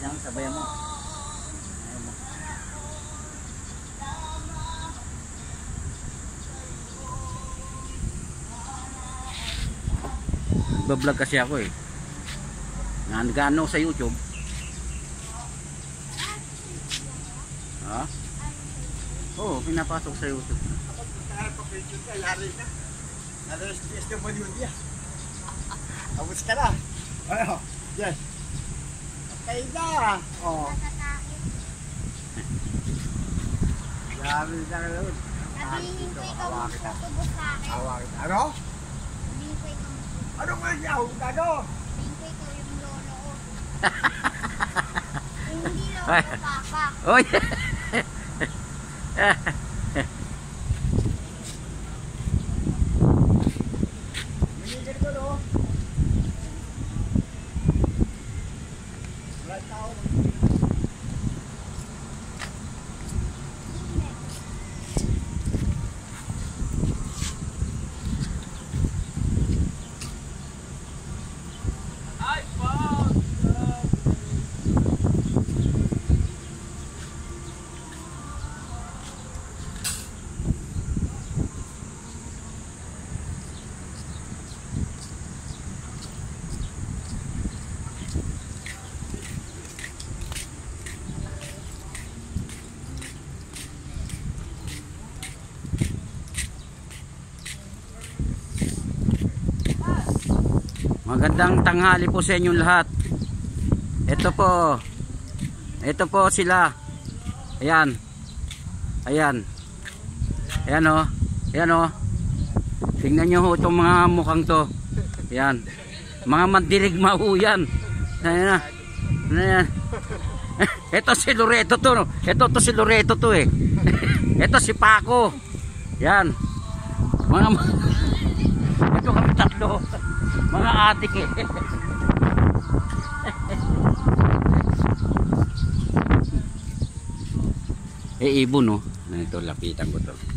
Yan, sabayan mo. Nagbablog kasi ako eh. Nagano sa YouTube. Ha? Oo, pinapasok sa YouTube. Ako nagkaharap pa YouTube ka, yari na. Alas SW niya. Abot ka na. Ano? Yes. Okay na. Oo. Yari na ka lang. Sabihin ko ikaw magtutubos sa akin. Hawakin. Ano? Sabihin ko ikaw magtutubos. Ano nga niya? Ano? Sabihin ko ikaw yung lolo ko. Hindi lolo ko, papa. Oy! Minigil ko no? Wala tao. Magandang tanghali po sa inyong lahat. Ito po sila. Ayan. Ayan. Ayan o. Ayan o. Tingnan nyo ho itong mga mukhang to. Ayan. Mga mandirigma ho yan. Ayan na. Ayan. Ito si Loreto to. No? Ito si Loreto to eh. Ito si Paco. Ayan. Ito kami tatlo. Mga atik eh. Ibon no. Ito lapitan ko to.